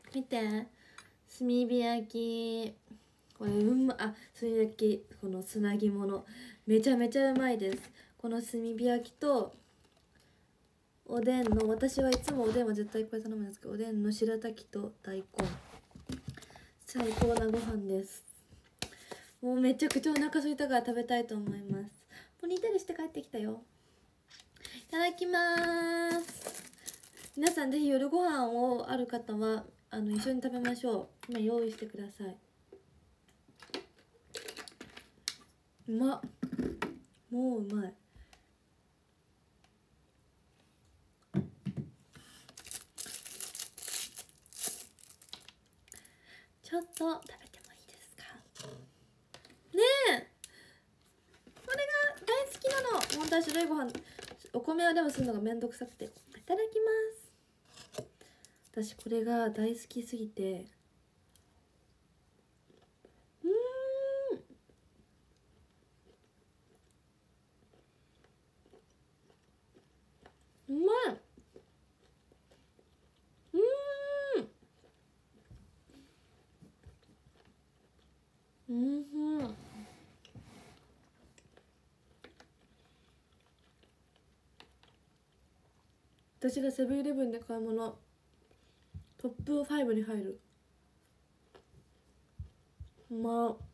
見て、炭火焼き、これ炭火焼き、この砂肝のめちゃめちゃうまいです。この炭火焼きとおでんの、私はいつもおでんは絶対これ頼むんですけど、おでんの白滝と大根、最高なご飯です。もうめちゃくちゃお腹空いたから食べたいと思います。ポニーテールして帰ってきたよ。いただきます。皆さんぜひ夜ご飯をある方は一緒に食べましょう。今用意してください。うまっ、もううまい。ちょっと食べてもいいですかねえ、これが大好きなの。本当は白いご飯、お米はでもするのがめんどくさくて。いただきます。私これが大好きすぎて、うまい。私がセブンイレブンで買うものトップ5に入る。うまい。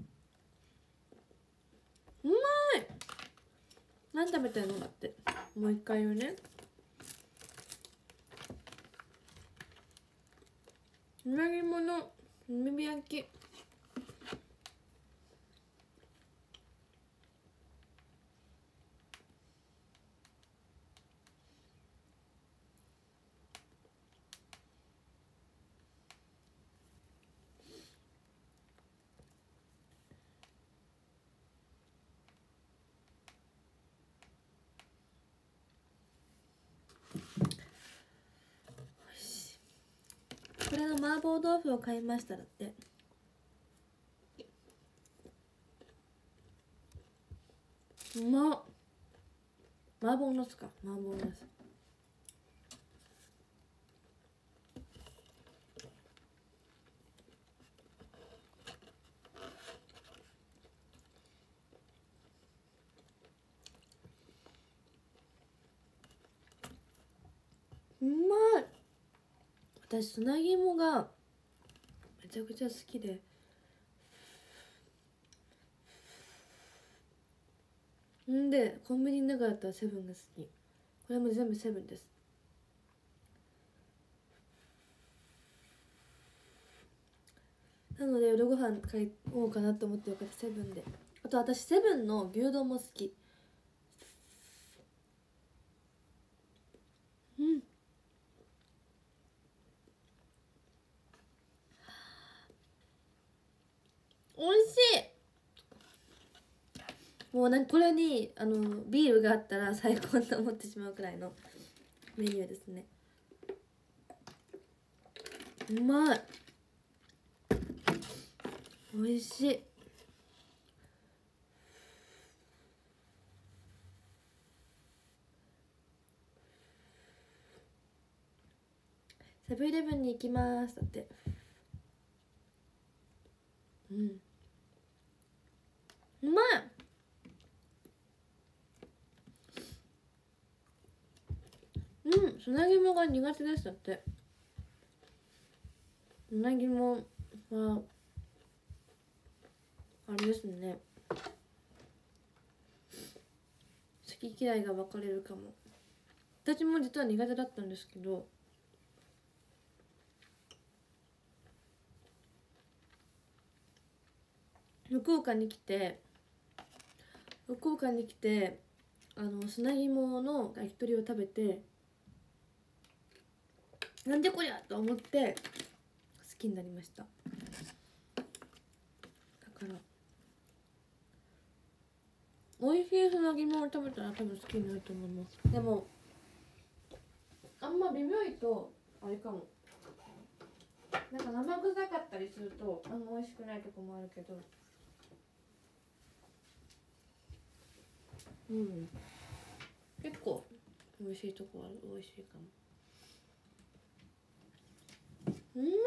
何食べたいのだって。もう一回言うね。うなぎもの炭火焼き、これの麻婆豆腐を買いましただって。うまっ。麻婆ナスか、麻婆ナス。うまい。私砂肝がめちゃくちゃ好きで、んでコンビニの中だったらセブンが好き。これも全部セブンです。なので夜ご飯買おうかなと思ってよかった、セブンで。あと私セブンの牛丼も好き。おいしい。もうこれにビールがあったら最高と思ってしまうくらいのメニューですね。うまい。おいしい。セブンイレブンに行きますだって。うまい。砂肝が苦手でしたって。砂肝はあれですね、好き嫌いが分かれるかも。私も実は苦手だったんですけど、福岡に来て砂肝の焼き鳥を食べて、なんでこりゃと思って好きになりました。だから美味しい砂肝を食べたら多分好きになると思います。でもあんま微妙いとあれかも、なんか生臭かったりするとあんま美味しくないとこもあるけど、結構美味しいとこは美味しいかも。 うまい。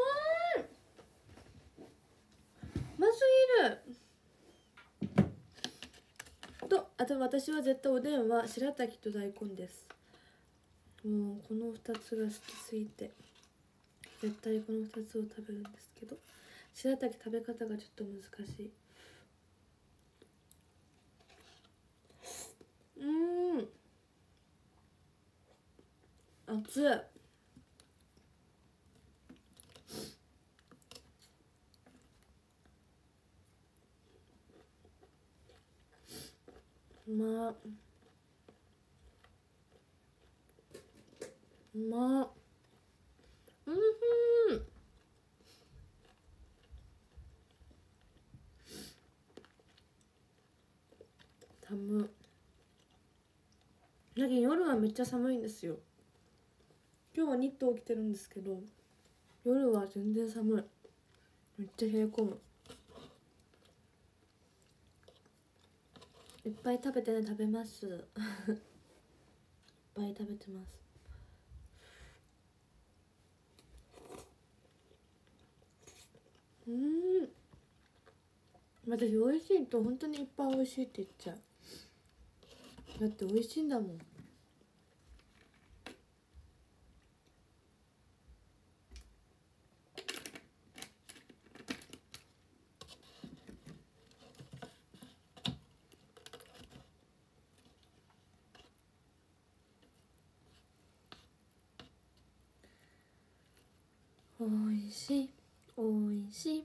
うますぎる。あと私は絶対おでんは白滝と大根です。もうこの2つが好きすぎて絶対この2つを食べるんですけど、白滝食べ方がちょっと難しい。熱い。うまっ。うまっ。寒い。だけど夜はめっちゃ寒いんですよ。今日はニットを着てるんですけど、夜は全然寒い。めっちゃ冷え込む。いっぱい食べてね。食べますいっぱい食べてます。私美味しいと本当にいっぱい美味しいって言っちゃう。だって美味しいんだもん。おいしいおいしい。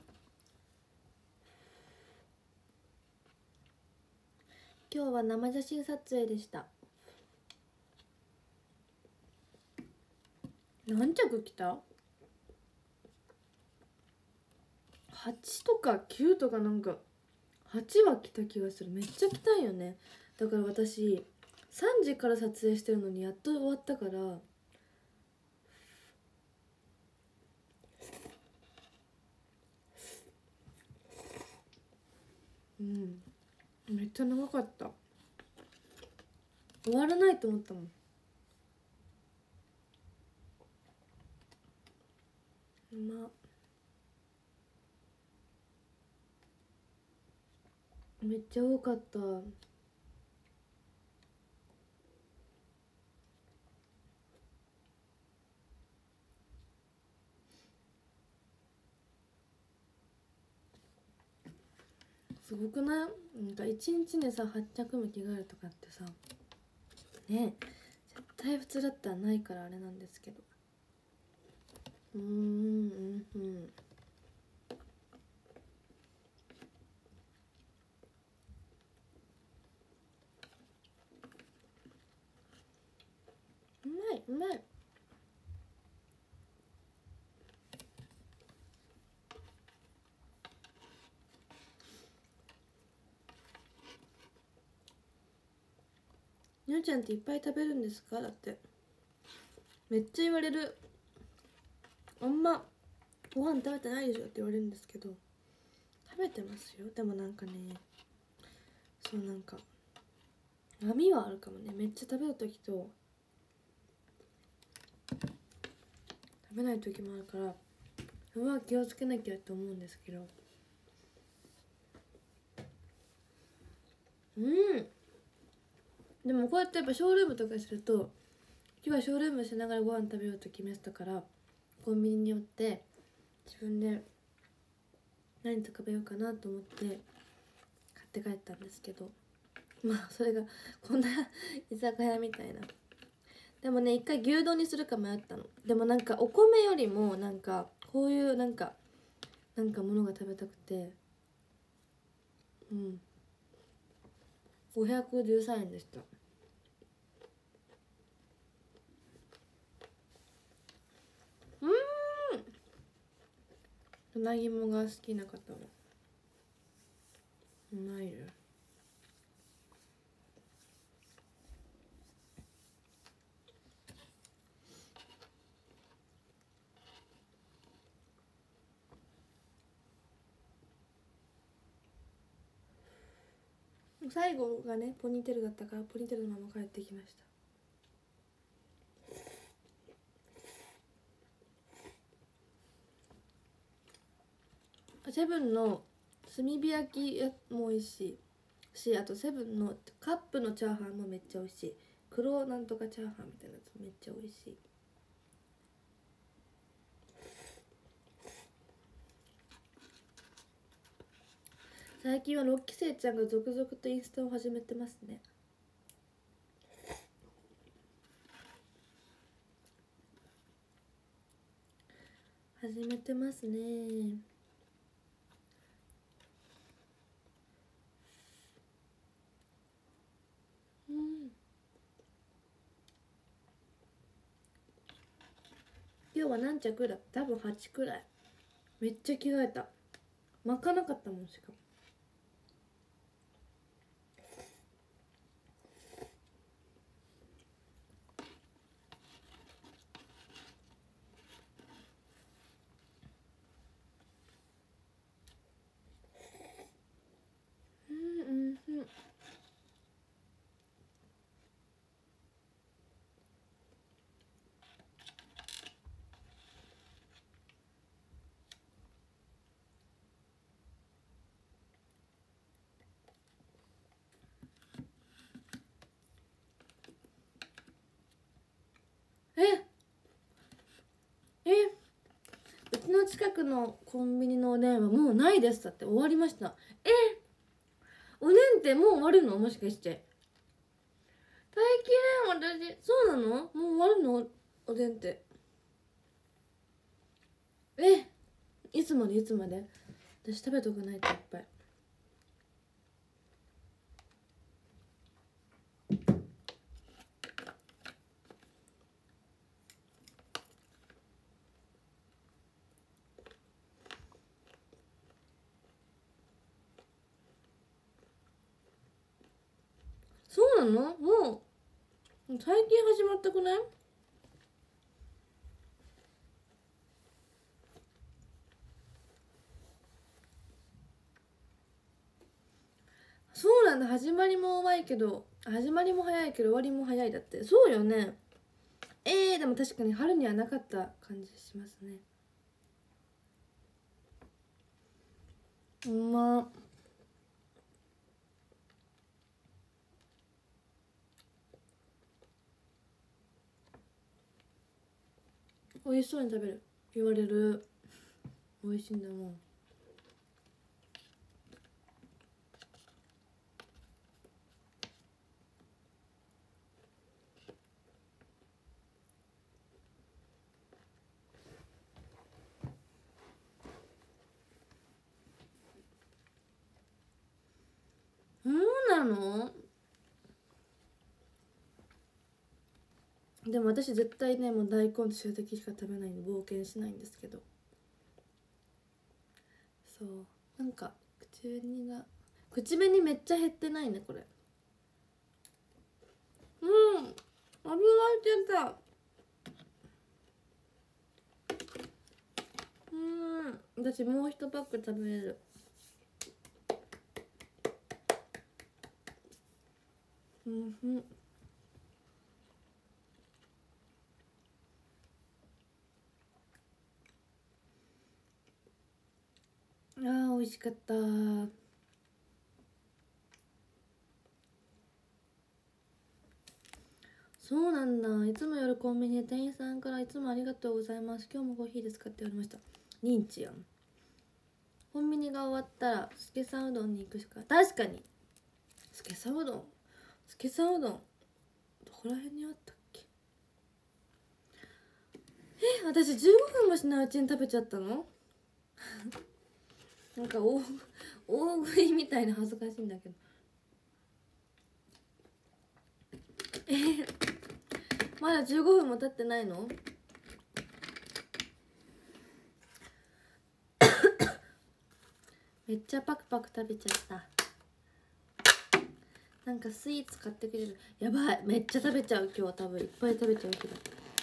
今日は生写真撮影でした。何着着た？8とか9とか、なんか8は着た気がする。めっちゃ着たいよね。だから私3時から撮影してるのにやっと終わったから、めっちゃ長かった。終わらないと思ったもん。めっちゃ多かった。すごくない？なんか1日にさ8着も着替えるとかってさね、絶対普通だったらないからあれなんですけど。うまいうまい。にょちゃんっていっぱい食べるんですか？だってめっちゃ言われる。あんまご飯食べてないでしょって言われるんですけど、食べてますよ。でもなんかね、そうなんか波はあるかもね。めっちゃ食べる時と食べない時もあるから、うわ気をつけなきゃって思うんですけど、でもこうやってやっぱショールームとかすると、今日はショールームしながらご飯食べようと決めてたから、コンビニに寄って自分で何と食べようかなと思って買って帰ったんですけど、まあそれがこんな居酒屋みたいな。でもね、一回牛丼にするか迷ったの。でもなんかお米よりもなんかこういうなんかものが食べたくて、513円でした。砂肝が好きな方はうまいよ。最後がねポニーテールだったから、ポニーテールのまま帰ってきました。 セブンの炭火焼きも美味しいし、あとセブンのカップのチャーハンもめっちゃ美味しい。黒なんとかチャーハンみたいなやつめっちゃ美味しい。最近は6期生ちゃんが続々とインスタを始めてますね。始めてますね。うん。今日は何着だ？多分8くらい。めっちゃ着替えた。巻かなかったもん。しかもうんうんうん。うちの近くのコンビニのおでんはもうないですだって。終わりました。おでんってもう終わるの？もしかして最近私。そうなの？もう終わるの？おでんって。いつまでいつまで？私食べとかないといっぱい。そうなの？もう最近始まったくない？そうなんだ。始まりも早いけど終わりも早いだって。そうよね。でも確かに春にはなかった感じしますね。美味しそうに食べる言われる。美味しいんだもん。そうなの？でも私絶対ね、もう大根と白滝しか食べないんで冒険しないんですけど、そう、なんか口紅めっちゃ減ってないねこれ。味がいてた。私もう1パック食べれる。美味しかった。そうなんだ。いつも夜コンビニで店員さんからいつもありがとうございます、今日もコーヒーですかって言われました。認知やん。コンビニが終わったらスケさんうどんに行くしか。確かにスケさんうどんどこら辺にあったっけ？私15分もしないうちに食べちゃったの？なんか大食いみたいな、恥ずかしいんだけど。まだ15分も経ってないの？めっちゃパクパク食べちゃった。なんかスイーツ買ってくれる？やばい、めっちゃ食べちゃう。今日は多分いっぱい食べちゃうけど。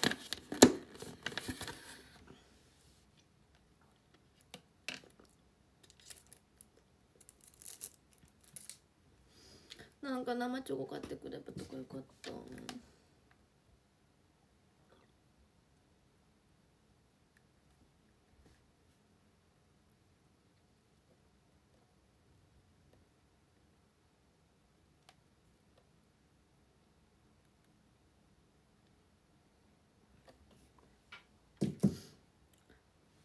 なんか生チョコ買ってくればとかよかった。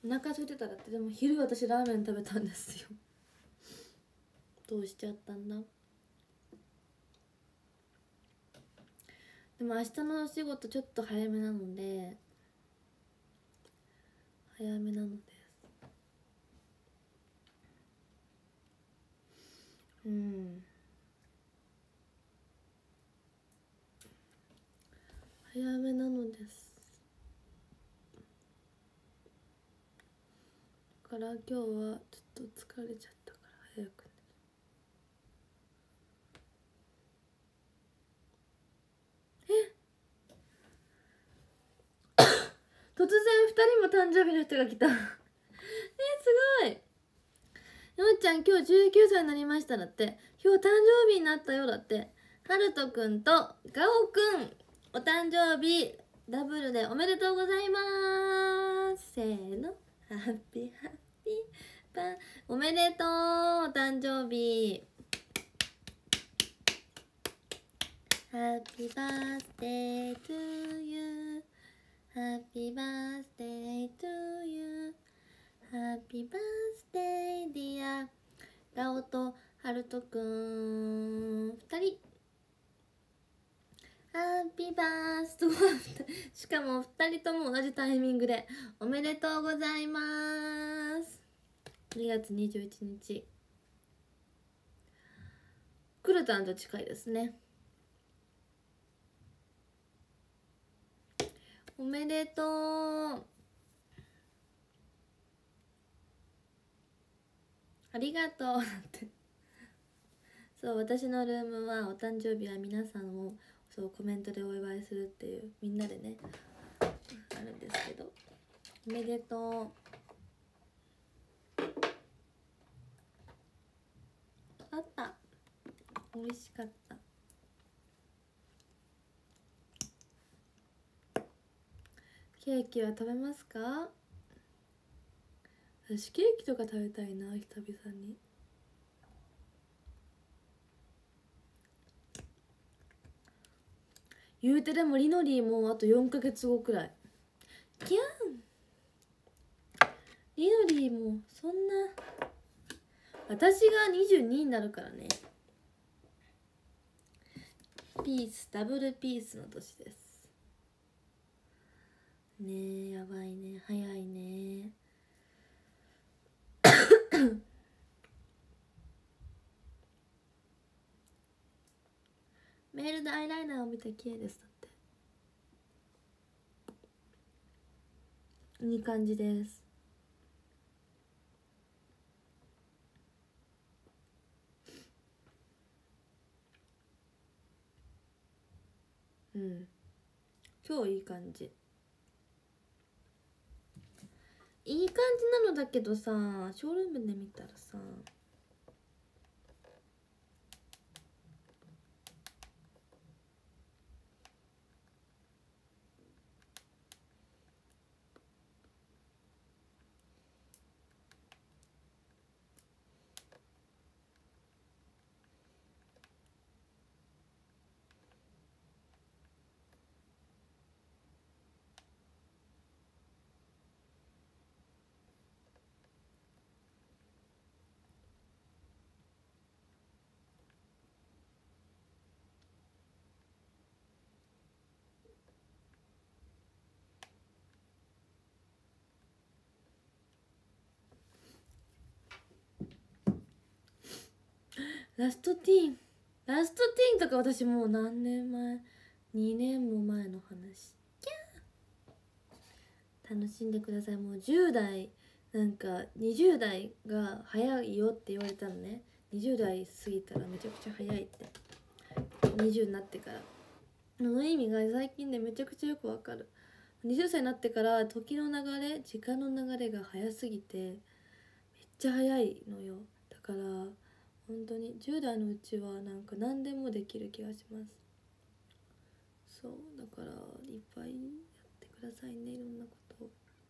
お腹空いてたらって。でも昼私ラーメン食べたんですよ。どうしちゃったんだ。でも明日のお仕事ちょっと早めなので、早めなのです。うん、早めなのです。だから今日はちょっと疲れちゃったから早く突然2人も誕生日の人が来たすごい。よっちゃん今日19歳になりましただって。今日誕生日になったよだって。はるとくんとガオくんお誕生日ダブルでおめでとうございます。せーの、ハッピーハッピーパン。おめでとうお誕生日。Happy birthday to you. Happy birthday to you. Happy birthday dear. ガオとハルトくん2人。Happy birthday しかも2人とも同じタイミングでおめでとうございます。2月21日。クルタンと近いですね。おめでとう。ありがとうってそう、私のルームはお誕生日は皆さんをそうコメントでお祝いするっていう、みんなでねあるんですけど、おめでとう。あった、美味しかった。ケーキは食べますか？私ケーキとか食べたいな、久々に。言うてでもリノリーもあと4ヶ月後くらい。キャンリノリーもそんな、私が22になるからね。ピース、ダブルピースの年ですね。えやばいね、早いねメールでアイライナーを見て綺麗ですだって。いい感じですうん、今日いい感じ。いい感じなのだけどさ、ショールームで見たらさ、ラストティーンとか私もう何年前、2年も前の話。キャー楽しんでください。もう10代なんか20代が早いよって言われたのね。20代過ぎたらめちゃくちゃ早いって、20になってから。その意味が最近でめちゃくちゃよくわかる。20歳になってから時の流れ、時間の流れが早すぎてめっちゃ早いのよ。だから本当に10代のうちはなんか何でもできる気がします。そうだからいっぱいやってくださいね。いろんなことを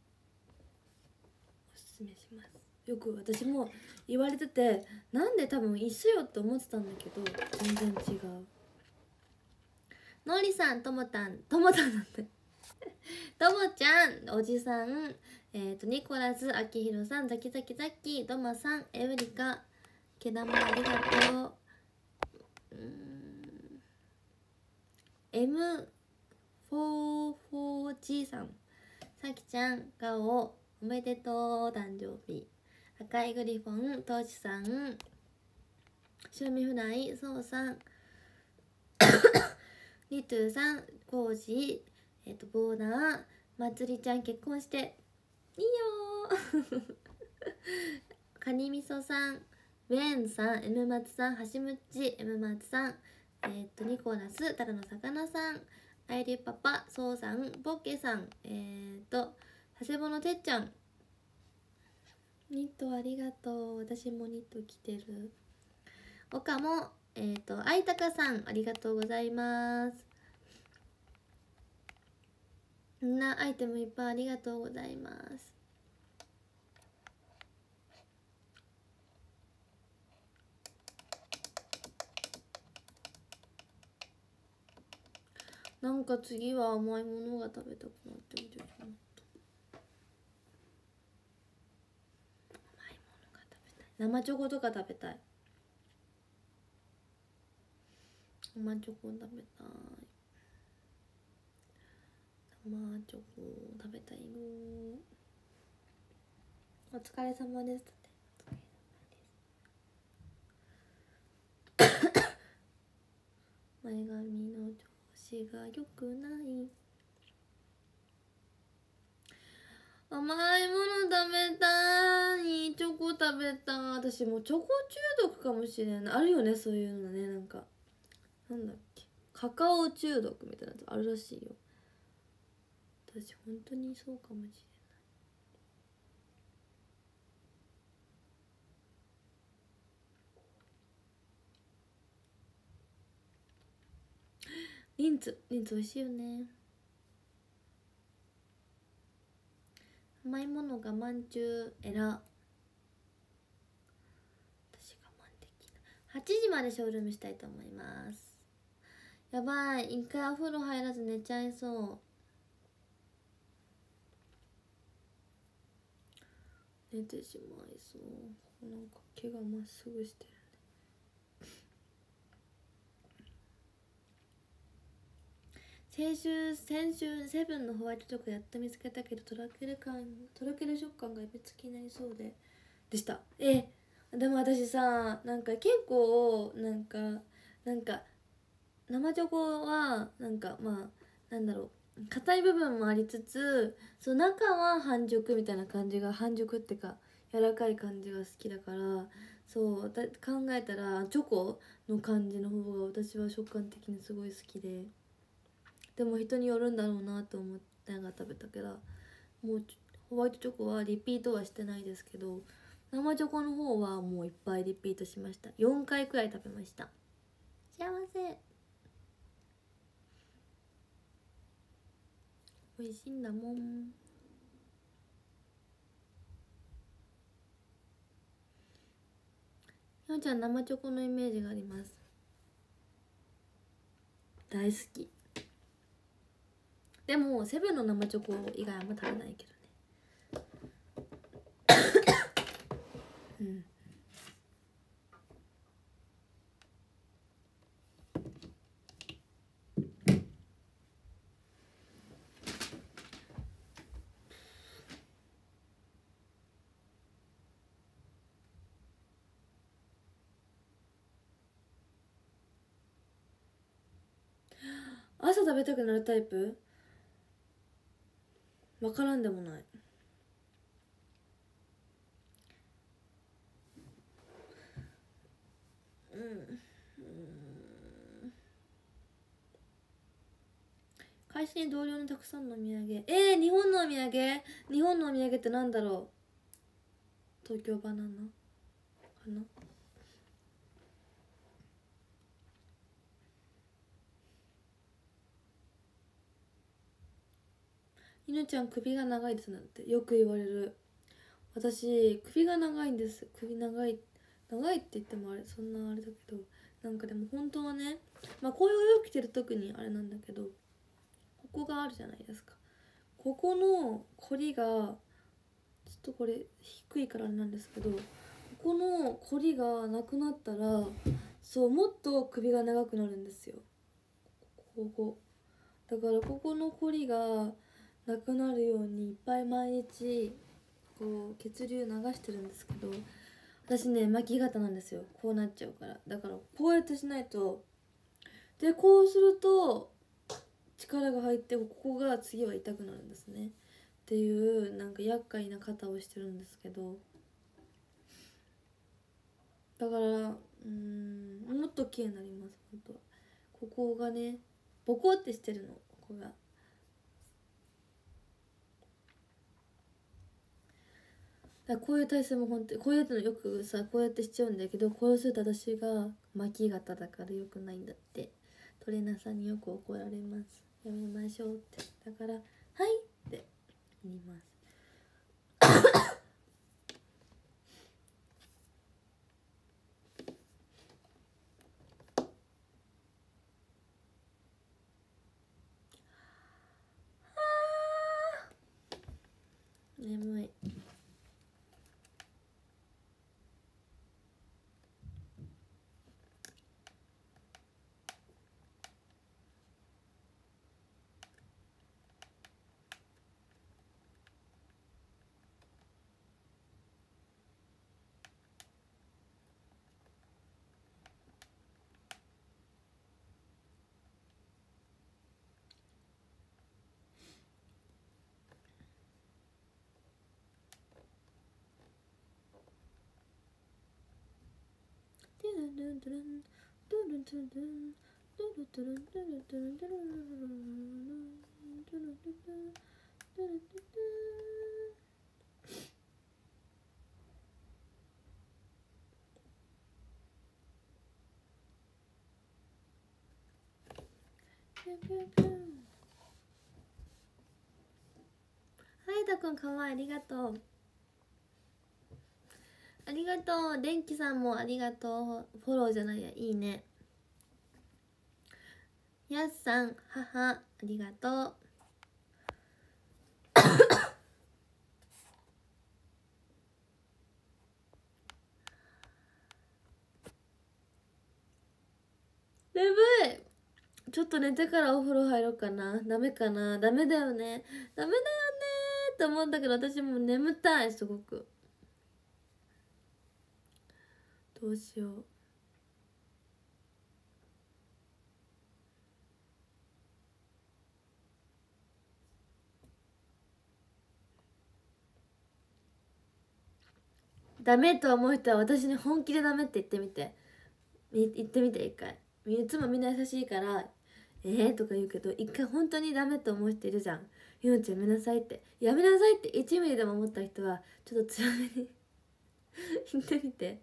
おすすめします。よく私も言われてて、なんで多分一緒よって思ってたんだけど全然違う。のりさん、ともたんなんてともちゃん、おじさん、 ニコラス、あきひろさん、ザキザキザッキー、ドマさん、エウリカ、けだまありがとう。M44G さん、さきちゃん、ガオ、おめでとう、誕生日。赤いグリフォン、トシさん、白身フライ、そうさん、リトゥーさん、コージー、ボーダー、まつりちゃん結婚していいよカニみそさん、ウェンさん、M 松さん、はしむっち、M 松さん、ニコラス、ただの魚さん、アイリパパ、そうさん、ボッケさん、佐世保のてっちゃん、ニットありがとう。私もニット着てる。岡も、あいたかさん、ありがとうございます。みんなアイテムいっぱいありがとうございます。なんか次は甘いものが食べたくなってきてしまった。甘いものが食べたい。生チョコとか食べたい。生チョコ食べたい。生チョコ食べたいよ。お疲れ様です。前髪の調子が良くない。甘いもの食べたい。チョコ食べたい。私もうチョコ中毒かもしれない。あるよね、そういうのね。なんかなんだっけ、カカオ中毒みたいなやつあるらしいよ。私本当にそうかもしれない。リンツ美味しいよね。甘いもの我慢中えら。私我慢できない。8時までショールームしたいと思います。やばい、一回お風呂入らず寝ちゃいそう。寝てしまいそう。なんか毛がまっすぐしてる。先週セブンのホワイトチョコやっと見つけたけどとろける食感がやみつきになりそうでした。でも私さ、なんか結構なんか生チョコはなんかまあなんだろう、硬い部分もありつつ、そう中は半熟みたいな感じが、半熟ってか柔らかい感じが好きだから、そう考えたらチョコの感じの方が私は食感的にすごい好きで。でも人によるんだろうなと思ってながら食べたから、もうホワイトチョコはリピートはしてないですけど、生チョコの方はもういっぱいリピートしました。4回くらい食べました。幸せ。美味しいんだもん。ひょんちゃん生チョコのイメージがあります。大好き。でもセブンの生チョコ以外あんま食べないけどね。うん。朝食べたくなるタイプ？わからんでもない。会社に同僚のたくさんのお土産。日本のお土産？日本のお土産ってなんだろう。東京バナナかな。犬ちゃん首が長いですなんてよく言われる。私首が長いんです。首長いって言ってもあれ、そんなあれだけど、なんかでも本当はね、まあこういうお洋服着てる特にあれなんだけど、ここがあるじゃないですか。ここの凝りがとこれ低いからなんですけど、ここのコリがなくなったら、そうもっと首が長くなるんですよ。ここだからここのコリがなくなるようにいっぱい毎日こう血流流してるんですけど、私ね巻き肩なんですよ。こうなっちゃうから。だからこうやってしないと、でこうすると力が入ってここが次は痛くなるんですねっていうなんか厄介な肩をしてるんですけど、だからもっと綺麗になります。本当はここがねボコってしてるの、ここが。だからこういう体勢も本当にこういうのよくさこうやってしちゃうんだけど、こうすると私が巻き肩だからよくないんだって。トレーナーさんによく怒られます。やめましょうって。だからはいって言います。眠い。はいたくんかわいい、ありがとうありがとう。電気さんもありがとう。フォローじゃないや、いいね。やすさん、母、ありがとう。眠い。ちょっと寝てからお風呂入ろうかな。ダメかな。ダメだよね。ダメだよねって思うんだけど、私も眠たい、すごく。どうしよう。ダメと思う人は私に本気でダメって言ってみて。言ってみて、一回。いつもみんな優しいからとか言うけど、一回本当にダメと思う人いるじゃん。ゆんちゃんやめなさいって、やめなさいって1ミリでも思った人はちょっと強めに言ってみて。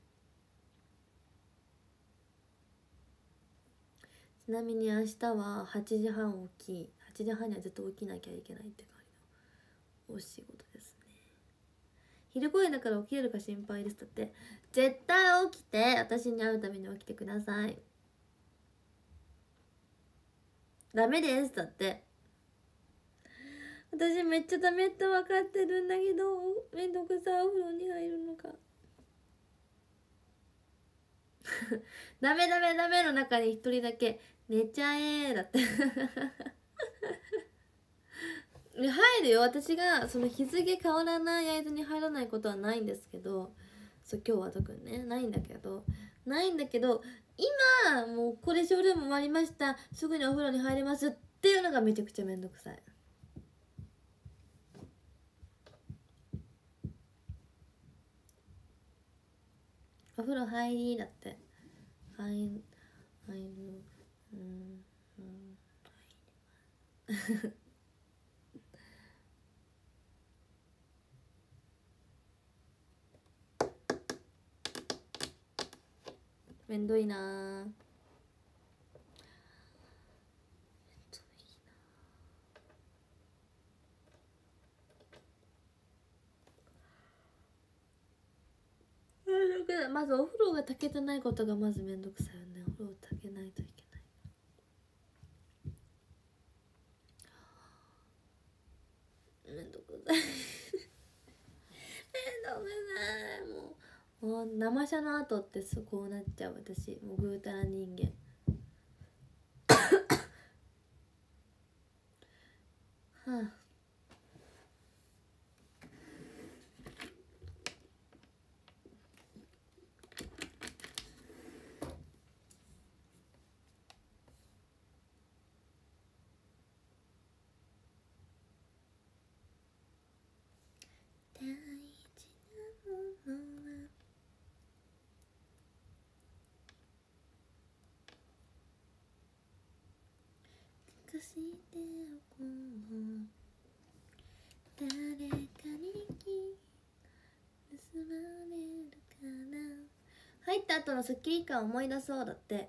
ちなみに明日は8時半起き、8時半にはずっと起きなきゃいけないって感じのお仕事ですね。昼声だから起きれるか心配です。だって絶対起きて、私に会うために起きてください。ダメです。だって私めっちゃダメって分かってるんだけど、めんどくさい。お風呂に入るのかダメダメダメの中に一人だけ寝ちゃえだって入るよ。私がその日付変わらない間に入らないことはないんですけど、そう今日は特にねないんだけど今もうこれショールーム終わりました、すぐにお風呂に入れますっていうのがめちゃくちゃめんどくさい。お風呂入りだって。入る入りめんどいな。まずお風呂が炊けてないことがまずめんどくさいよね。お風呂を炊けないといけない。めんどくさいこう生車の後ってこうなっちゃう私もうぐうたら人間はあ大事なものは隠しておこう誰かに盗まれるかな入った後のスッキリ感を思い出そうだって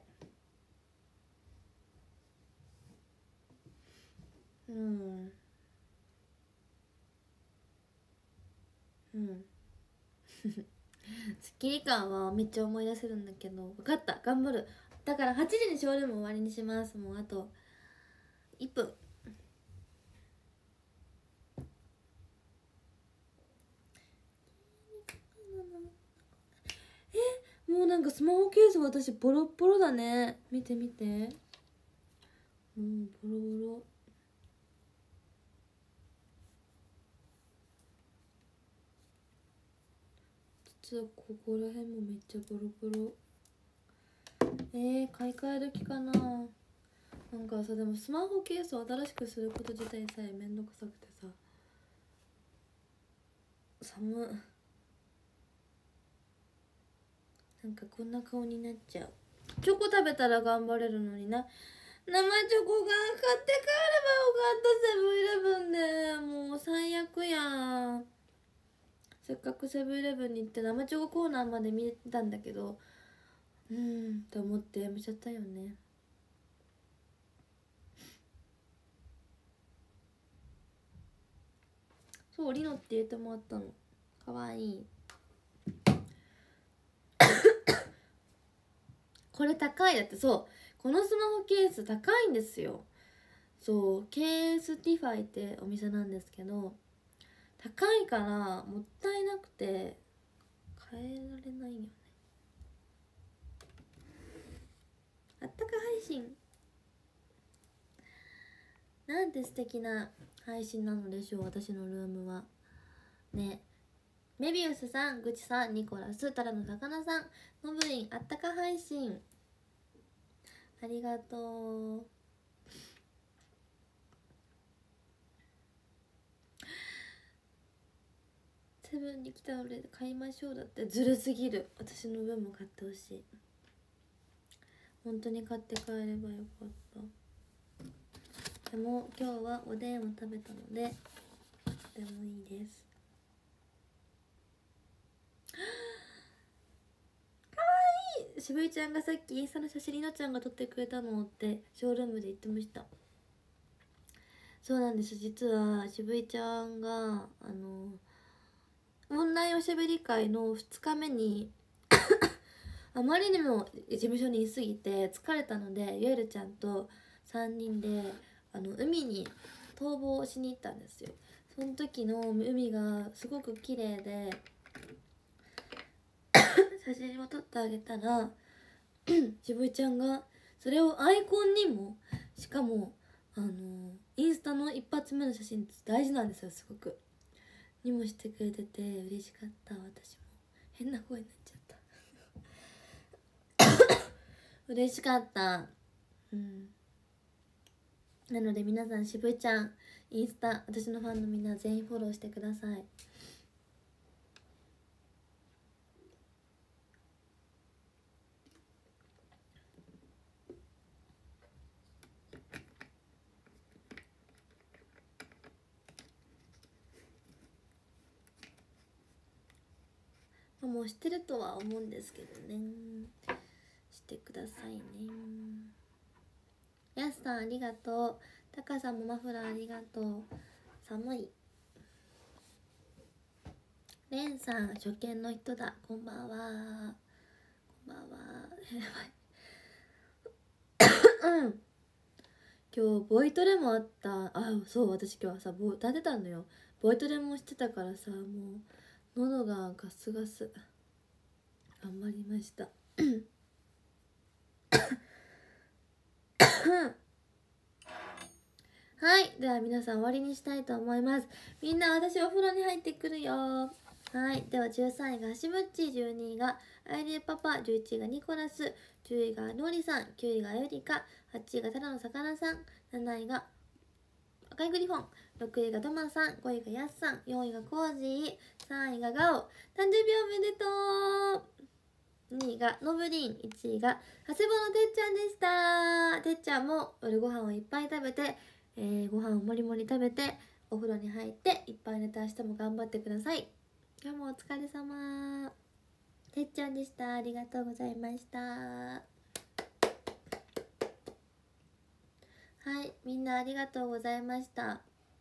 うんスッキリ感はめっちゃ思い出せるんだけど分かった頑張るだから8時にショールーム終わりにしますもうあと1分もうなんかスマホケース私ボロッボロだね見て見てもうボロボロ実はここら辺もめっちゃボロボロ買い替え時かななんかさでもスマホケースを新しくすること自体さえめんどくさくてさなんかこんな顔になっちゃうチョコ食べたら頑張れるのにな生チョコが買って帰ればよかったセブンイレブンでもう最悪やんせっかくセブンイレブンに行って生チョココーナーまで見たんだけどと思ってやめちゃったよねそうリノって入れてもらったのかわいいこれ高いだってそうこのスマホケース高いんですよそうケースティファイってお店なんですけど高いからもったいなくて変えられないよねあったか配信なんて素敵な配信なのでしょう私のルームはねメビウスさん、ぐちさん、ニコラス、タラの魚さん、ノブリン、あったか配信ありがとうセブンに来たので買いましょうだってずるすぎる私の分も買ってほしい本当に買って帰ればよかったでも今日はおでんを食べたのででもいいですかわいい渋井ちゃんがさっきインスタの写真りのちゃんが撮ってくれたのってショールームで言ってましたそうなんです実は渋井ちゃんがオンラインおしゃべり会の2日目にあまりにも事務所にいすぎて疲れたのでゆえるちゃんと3人で海に逃亡しに行ったんですよその時の海がすごく綺麗で写真を撮ってあげたら渋井ちゃんがそれをアイコンにもしかもインスタの一発目の写真大事なんですよすごくにもしてくれてて嬉しかった私も変な声になっちゃった嬉しかったなので皆さん渋井ちゃんインスタ私のファンのみんな全員フォローしてくださいもうしてるとは思うんですけどねしてくださいねやすさんありがとうたかさんもマフラーありがとう寒いれんさん初見の人だこんばんはこんばんは今日ボイトレもあったそう私今日はさ歌ってたのよボイトレもしてたからさもう喉がガスガス頑張りましたはい、では皆さん終わりにしたいと思います。みんな私お風呂に入ってくるよ。はい、では13位がしむっち、12位があいりパパ、11位がニコラス、10位がのりさん、9位がよりか、8位がただの魚さん、7位が赤いグリフォン、6位がトマさん、5位がやすさん、4位がコージー、3位がガオ、誕生日おめでとう。2位がノブリン、1位が長谷場のてっちゃんでした。てっちゃんも夜ご飯をいっぱい食べて、ご飯をもりもり食べてお風呂に入っていっぱい寝て明日も頑張ってください。今日もお疲れ様。てっちゃんでした。ありがとうございました。はい、みんなありがとうございました。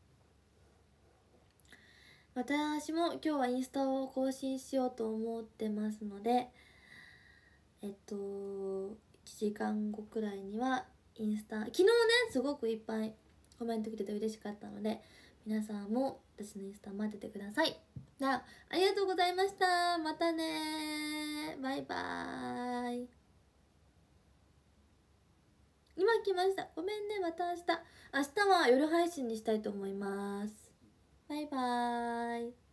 私も今日はインスタを更新しようと思ってますので、1時間後くらいにはインスタ、昨日ねすごくいっぱいコメント来てて嬉しかったので、皆さんも私のインスタ待っててください。ありがとうございました。またね、バイバーイ。今来ました。ごめんね、また明日は夜配信にしたいと思います。バイバーイ。